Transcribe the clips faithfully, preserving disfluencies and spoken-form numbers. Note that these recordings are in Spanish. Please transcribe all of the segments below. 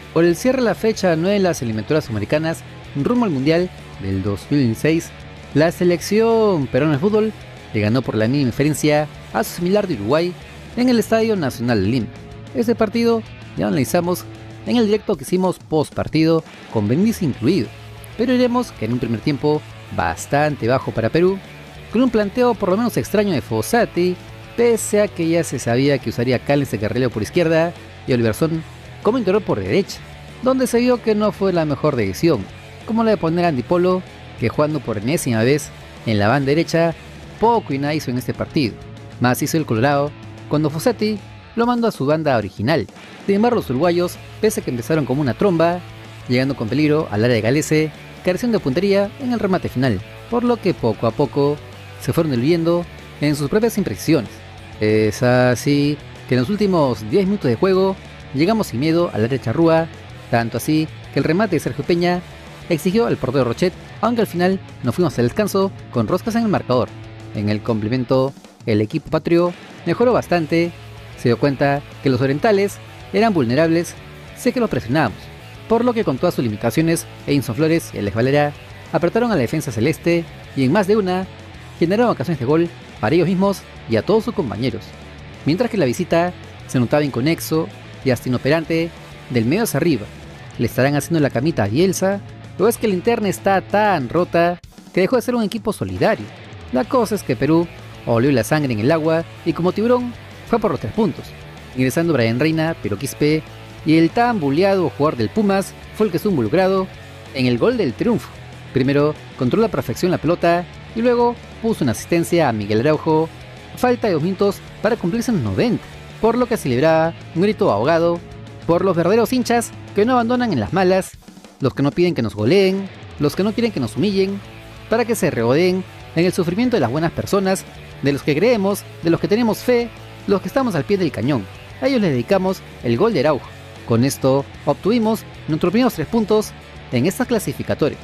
Por el cierre de la fecha nueve de las eliminatorias sudamericanas rumbo al Mundial del dos mil veintiséis, la selección peruana de fútbol le ganó por la mínima diferencia a su similar de Uruguay en el Estadio Nacional de Lima. Este partido ya lo analizamos en el directo que hicimos post partido con Benítez incluido, pero diremos que en un primer tiempo bastante bajo para Perú, con un planteo por lo menos extraño de Fossati, pese a que ya se sabía que usaría Callens de carrilero por izquierda y Oliverson como interior por derecha, donde se vio que no fue la mejor decisión, como la de poner a Andy Polo, que jugando por enésima vez en la banda derecha, poco y nada hizo en este partido. Más hizo el Colorado cuando Fossati lo mandó a su banda original. Sin embargo, los uruguayos, pese a que empezaron como una tromba, llegando con peligro al área de Galese, careciendo de puntería en el remate final, por lo que poco a poco se fueron diluyendo en sus propias imprecisiones. Es así que en los últimos diez minutos de juego llegamos sin miedo al área charrúa, tanto así que el remate de Sergio Peña exigió al portero Rochet, aunque al final nos fuimos al descanso con roscas en el marcador. En el complemento, el equipo patrio mejoró bastante, se dio cuenta que los orientales eran vulnerables, sé que los presionábamos, por lo que con todas sus limitaciones, Edinson Flores y Alex Valera apretaron a la defensa celeste y en más de una generaron ocasiones de gol para ellos mismos y a todos sus compañeros, mientras que la visita se notaba inconexo y hasta inoperante del medio hacia arriba. ¿Le estarán haciendo la camita a Bielsa? ¿O es que la interna está tan rota que dejó de ser un equipo solidario? La cosa es que Perú olió la sangre en el agua y como tiburón fue por los tres puntos, ingresando Brian Reina, Piero Quispe, y el tan buleado jugador del Pumas fue el que estuvo involucrado en el gol del triunfo. Primero controló a la perfección la pelota y luego puso una asistencia a Miguel Araujo a falta de dos minutos para cumplirse en los noventa, por lo que se libraba un grito ahogado por los verdaderos hinchas que no abandonan en las malas, los que no piden que nos goleen, los que no quieren que nos humillen, para que se regodeen en el sufrimiento de las buenas personas, de los que creemos, de los que tenemos fe, los que estamos al pie del cañón. A ellos les dedicamos el gol de Araujo. Con esto obtuvimos nuestros primeros tres puntos en esta clasificatoria.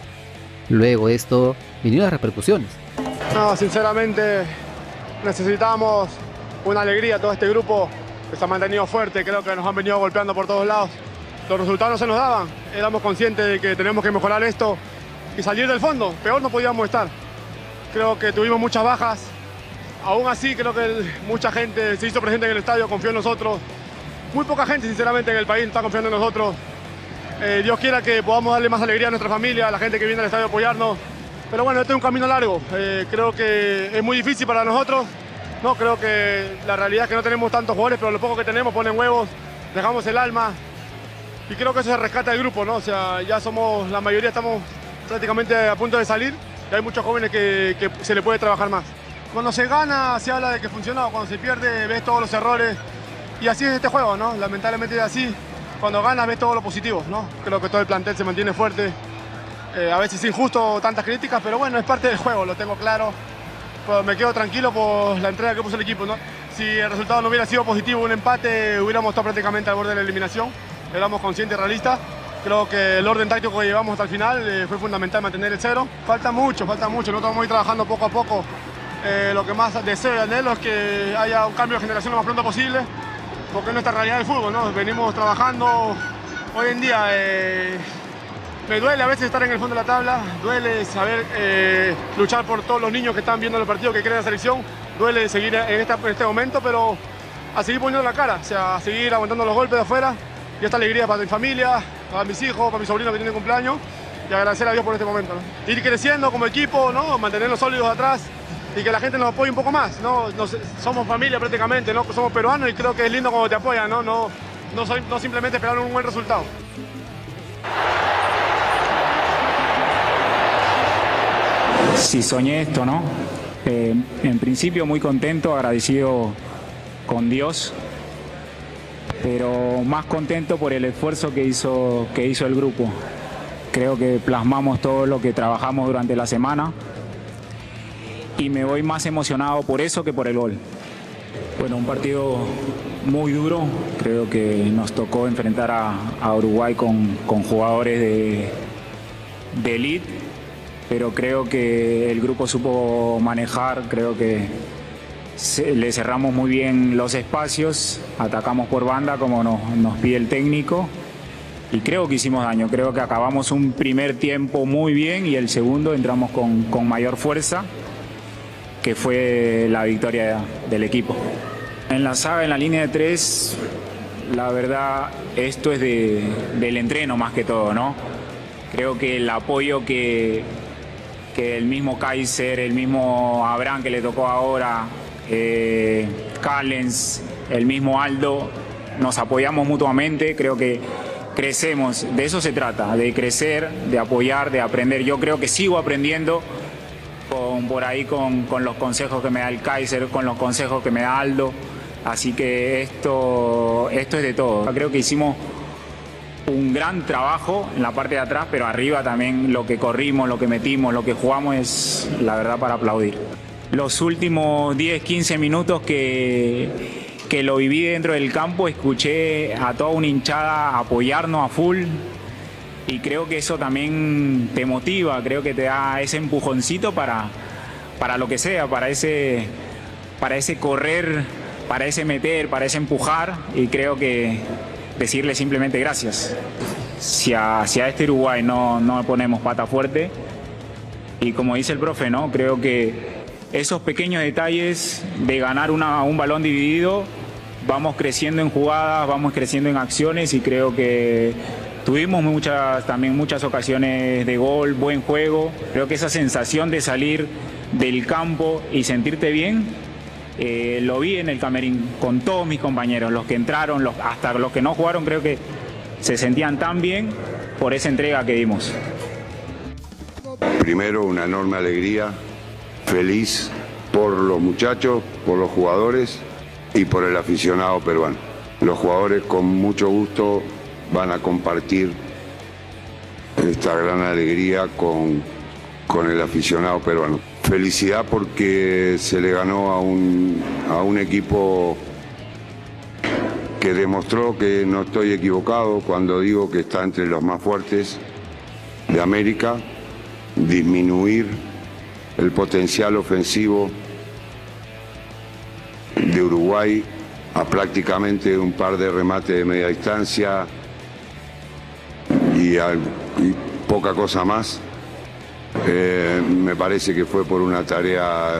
Luego de esto vinieron las repercusiones. No, sinceramente necesitamos una alegría. Todo este grupo que se ha mantenido fuerte, creo que nos han venido golpeando por todos lados. Los resultados no se nos daban, éramos conscientes de que teníamos que mejorar esto y salir del fondo, peor no podíamos estar. Creo que tuvimos muchas bajas, aún así creo que el, mucha gente se hizo presente en el estadio, confió en nosotros. Muy poca gente sinceramente en el país está confiando en nosotros. Eh, Dios quiera que podamos darle más alegría a nuestra familia, a la gente que viene al estadio a apoyarnos. Pero bueno, este es un camino largo, eh, creo que es muy difícil para nosotros. No, creo que la realidad es que no tenemos tantos jugadores, pero lo poco que tenemos ponen huevos, dejamos el alma. Y creo que eso se rescata del grupo, ¿no? O sea, ya somos, la mayoría estamos prácticamente a punto de salir y hay muchos jóvenes que, que se le puede trabajar más. Cuando se gana se habla de que funciona, cuando se pierde ves todos los errores y así es este juego, ¿no? Lamentablemente es así, cuando ganas ves todo lo positivo, ¿no? Creo que todo el plantel se mantiene fuerte, eh, a veces es injusto tantas críticas, pero bueno, es parte del juego, lo tengo claro. Pero me quedo tranquilo por la entrega que puso el equipo, ¿no? Si el resultado no hubiera sido positivo, un empate, hubiéramos estado prácticamente al borde de la eliminación. Éramos conscientes y realistas. Creo que el orden táctico que llevamos hasta el final eh, fue fundamental mantener el cero. Falta mucho, falta mucho. Nosotros vamos a ir trabajando poco a poco. Eh, lo que más deseo y anhelo es que haya un cambio de generación lo más pronto posible, porque es nuestra realidad del fútbol, ¿no? Venimos trabajando hoy en día. Eh, me duele a veces estar en el fondo de la tabla, duele saber eh, luchar por todos los niños que están viendo el partido, que quieren la selección. Duele seguir en, esta, en este momento, pero a seguir poniendo la cara, o sea, a seguir aguantando los golpes de afuera. Y esta alegría para mi familia, para mis hijos, para mi sobrino que tiene cumpleaños, y agradecer a Dios por este momento, ¿no? Ir creciendo como equipo, ¿no? Mantenernos sólidos atrás y que la gente nos apoye un poco más, ¿no? Nos, somos familia prácticamente, ¿no? Somos peruanos y creo que es lindo cuando te apoyan, ¿no? No, no, soy, no simplemente esperar un buen resultado. Sí, soñé esto, ¿no? Eh, en principio muy contento, agradecido con Dios, pero más contento por el esfuerzo que hizo, que hizo el grupo. Creo que plasmamos todo lo que trabajamos durante la semana y me voy más emocionado por eso que por el gol. Bueno, un partido muy duro, creo que nos tocó enfrentar a, a Uruguay con, con jugadores de, de elite, pero creo que el grupo supo manejar, creo que se, le cerramos muy bien los espacios, atacamos por banda como nos, nos pide el técnico y creo que hicimos daño. Creo que acabamos un primer tiempo muy bien y el segundo entramos con, con mayor fuerza, que fue la victoria del equipo. En la saga, en la línea de tres, la verdad, esto es de, del entreno más que todo, ¿no? Creo que el apoyo que, que el mismo Kaiser, el mismo Abraham que le tocó ahora, eh, Callens, el mismo Aldo, nos apoyamos mutuamente. Creo que crecemos, de eso se trata, de crecer, de apoyar, de aprender. Yo creo que sigo aprendiendo con, por ahí con, con los consejos que me da el Kaiser, con los consejos que me da Aldo. Así que esto, esto es de todo. Creo que hicimos un gran trabajo en la parte de atrás, pero arriba también lo que corrimos, lo que metimos, lo que jugamos es la verdad para aplaudir. Los últimos diez, quince minutos que, que lo viví dentro del campo, escuché a toda una hinchada apoyarnos a full y creo que eso también te motiva, creo que te da ese empujoncito para, para lo que sea, para ese, para ese correr, para ese meter, para ese empujar, y creo que decirle simplemente gracias. Si a, si a este Uruguay no, no ponemos pata fuerte, y como dice el profe, ¿no? Creo que esos pequeños detalles de ganar una, un balón dividido, vamos creciendo en jugadas, vamos creciendo en acciones, y creo que tuvimos muchas, también muchas ocasiones de gol, buen juego. Creo que esa sensación de salir del campo y sentirte bien, Eh, lo vi en el camerín con todos mis compañeros, los que entraron, los, hasta los que no jugaron, creo que se sentían tan bien por esa entrega que dimos. Primero, una enorme alegría, feliz por los muchachos, por los jugadores y por el aficionado peruano. Los jugadores con mucho gusto van a compartir esta gran alegría con, con el aficionado peruano. Felicidad porque se le ganó a un, a un equipo que demostró que no estoy equivocado cuando digo que está entre los más fuertes de América. Disminuir el potencial ofensivo de Uruguay a prácticamente un par de remates de media distancia y, a, y poca cosa más. Eh, me parece que fue por una tarea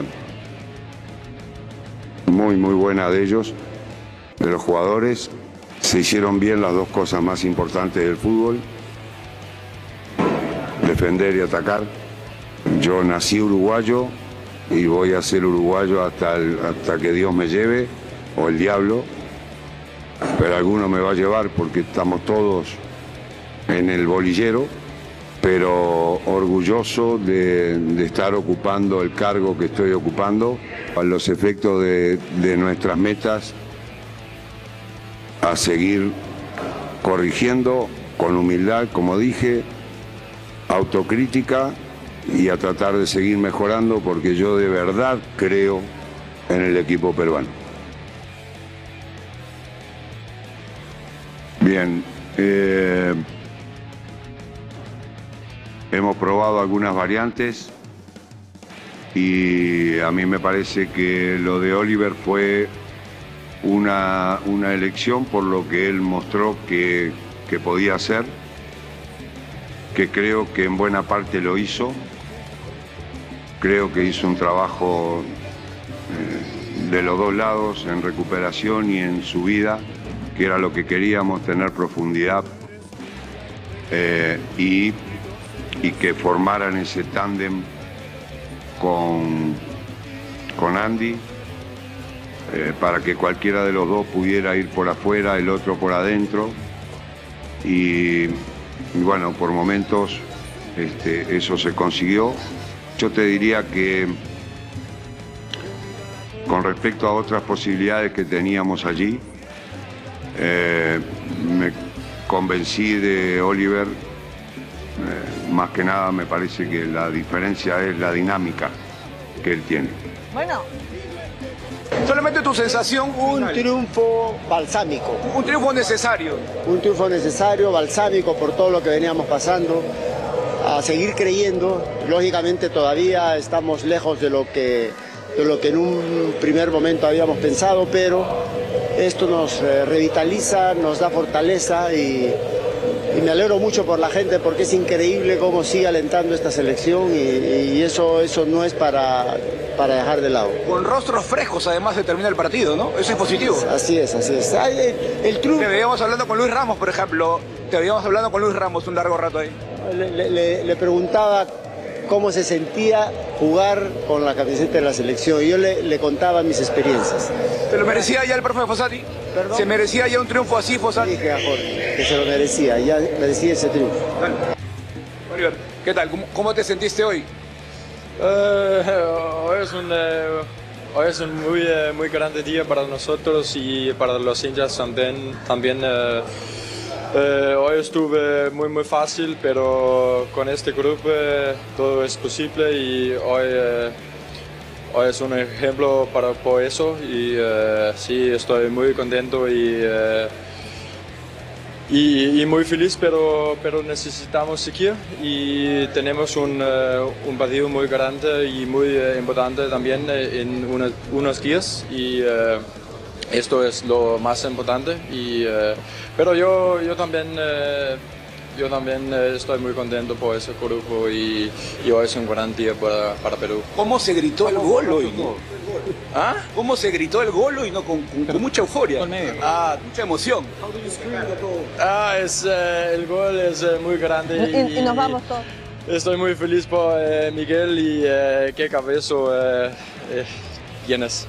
muy muy buena de ellos, de los jugadores. Se hicieron bien las dos cosas más importantes del fútbol: defender y atacar. Yo nací uruguayo y voy a ser uruguayo hasta, el, hasta que Dios me lleve, o el diablo, pero alguno me va a llevar porque estamos todos en el bolillero. Pero orgulloso de, de estar ocupando el cargo que estoy ocupando, a los efectos de, de nuestras metas, a seguir corrigiendo con humildad, como dije, autocrítica, y a tratar de seguir mejorando, porque yo de verdad creo en el equipo peruano. Bien. Eh, Hemos probado algunas variantes y a mí me parece que lo de Oliver fue una, una elección por lo que él mostró que, que podía hacer, que creo que en buena parte lo hizo. Creo que hizo un trabajo eh, de los dos lados, en recuperación y en subida, que era lo que queríamos, tener profundidad eh, y... y que formaran ese tándem con, con Andy, eh, para que cualquiera de los dos pudiera ir por afuera, el otro por adentro, y, y bueno, por momentos este, eso se consiguió. Yo te diría que con respecto a otras posibilidades que teníamos allí, eh, me convencí de Oliver. Eh, más que nada me parece que la diferencia es la dinámica que él tiene. Bueno. Solamente tu sensación. Un triunfo balsámico. Un triunfo necesario. Un triunfo necesario, balsámico, por todo lo que veníamos pasando. A seguir creyendo. Lógicamente todavía estamos lejos de lo que, de lo que en un primer momento habíamos pensado, pero esto nos revitaliza, nos da fortaleza y y me alegro mucho por la gente porque es increíble cómo sigue alentando esta selección y, y eso, eso no es para, para dejar de lado. Con rostros frescos además de terminar el partido, ¿no? Eso es positivo. Así es, así es. Ay, el, el club... Te veíamos hablando con Luis Ramos, por ejemplo. Te veíamos hablando con Luis Ramos un largo rato ahí. Le, le, le preguntaba cómo se sentía jugar con la camiseta de la selección y yo le, le contaba mis experiencias. ¿Te lo merecía ya el profe Fossati? ¿Perdón? ¿Se merecía ya un triunfo así, Fossati? Dije a Jorge que se lo merecía, ya merecía ese triunfo. Dale. Oliver, ¿qué tal? ¿Cómo, cómo te sentiste hoy? Uh, hoy es un, uh, hoy es un muy, uh, muy grande día para nosotros y para los hinchas también. también uh, uh, hoy estuve muy muy fácil, pero con este grupo uh, todo es posible y hoy, uh, hoy es un ejemplo para por eso y uh, sí, estoy muy contento y... Uh, Y, y muy feliz, pero, pero necesitamos seguir y tenemos un, uh, un partido muy grande y muy uh, importante también en una, unos días y uh, esto es lo más importante. Y, uh, pero yo, yo también, uh, yo también uh, estoy muy contento por ese grupo y, y hoy es un gran día para, para Perú. ¿Cómo se gritó el gol hoy? ¿No? ¿Ah? ¿Cómo se gritó el gol hoy? ¿No? Con, con, con mucha euforia, ah, mucha emoción. Ah, es, uh, el gol es uh, muy grande y, y, y nos vamos todos. Estoy muy feliz por uh, Miguel y uh, qué cabezo uh, uh, tienes.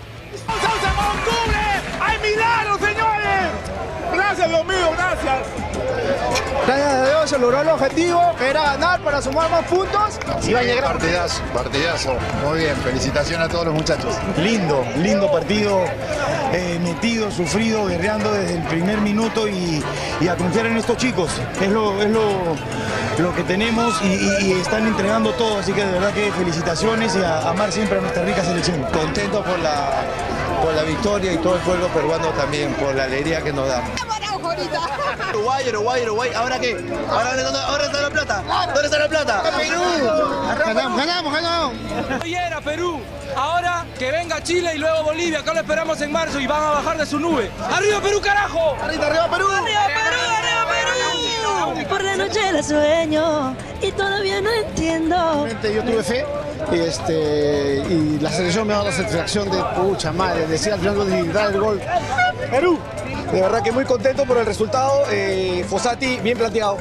¡Hay milagros, señores! Gracias, Dios mío, gracias. Gracias a Dios se logró el objetivo, que era ganar para sumar más puntos. Sí, partidazo, partidazo. Muy bien, felicitaciones a todos los muchachos. Lindo, lindo partido, eh, metido, sufrido, guerreando desde el primer minuto y, y a confiar en estos chicos. Es lo, es lo, lo que tenemos y, y, y están entregando todo, así que de verdad que felicitaciones y a amar siempre a nuestra rica selección. Contento por la, por la victoria y todo el pueblo peruano también, por la alegría que nos da. Uruguay, Uruguay, Uruguay, ¿ahora qué? ¿Ahora, ¿dónde, ahora está la plata? ¿Dónde está la plata? ¡Perú! ¡Ganamos, ganamos, ganamos! Hoy era Perú, ahora que venga Chile y luego Bolivia, acá lo esperamos en marzo y van a bajar de su nube. ¡Arriba Perú, carajo! ¡Arriba, arriba Perú! ¡Arriba Perú, arriba Perú! Por la noche la sueño y todavía no entiendo. Yo tuve fe y, este, y la selección me ha dado la satisfacción de pucha madre, decía al final de dar el gol. ¡Perú! De verdad que muy contento por el resultado, eh, Fossati bien planteado.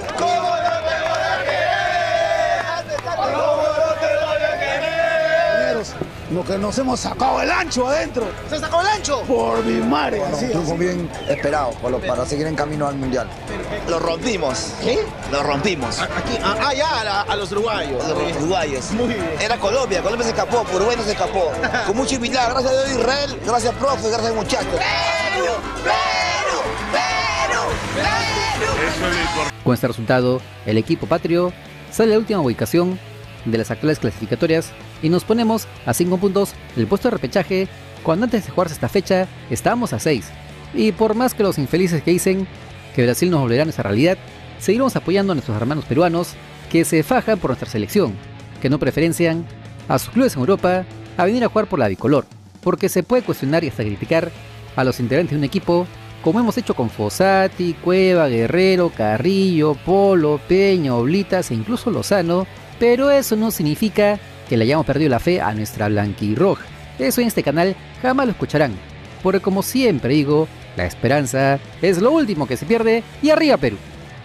Lo que nos hemos sacado el ancho adentro. ¿Se sacó el ancho? Por mi madre. Bueno, un triunfo bien esperado por lo, para seguir en camino al mundial. Lo rompimos. ¿Qué? Lo rompimos. Aquí, ah, ah ya, a, a los uruguayos. A los uruguayos. Muy bien. Era Colombia, Colombia se escapó, Uruguay no se escapó. Con mucho humildad, gracias a Dios Israel, gracias profe, gracias muchachos. ¡Perú! ¡Perú! ¡Perú! ¡Perú! Con este resultado, el equipo patrio sale a la última ubicación de las actuales clasificatorias y nos ponemos a cinco puntos del puesto de repechaje cuando antes de jugarse esta fecha estábamos a seis. Y por más que los infelices que dicen que Brasil nos volverá a nuestra realidad, seguiremos apoyando a nuestros hermanos peruanos que se fajan por nuestra selección, que no preferencian a sus clubes en Europa a venir a jugar por la bicolor, porque se puede cuestionar y hasta criticar a los integrantes de un equipo como hemos hecho con Fossati, Cueva, Guerrero, Carrillo, Polo, Peña, Oblitas e incluso Lozano, pero eso no significa que le hayamos perdido la fe a nuestra blanquirroja. Eso en este canal jamás lo escucharán, porque como siempre digo, la esperanza es lo último que se pierde y arriba Perú.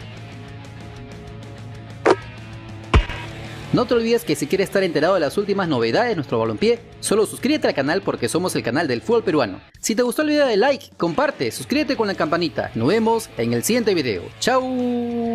No te olvides que si quieres estar enterado de las últimas novedades de nuestro balompié, solo suscríbete al canal porque somos el canal del fútbol peruano. Si te gustó el video, dale like, comparte, suscríbete con la campanita. Nos vemos en el siguiente video. ¡Chao!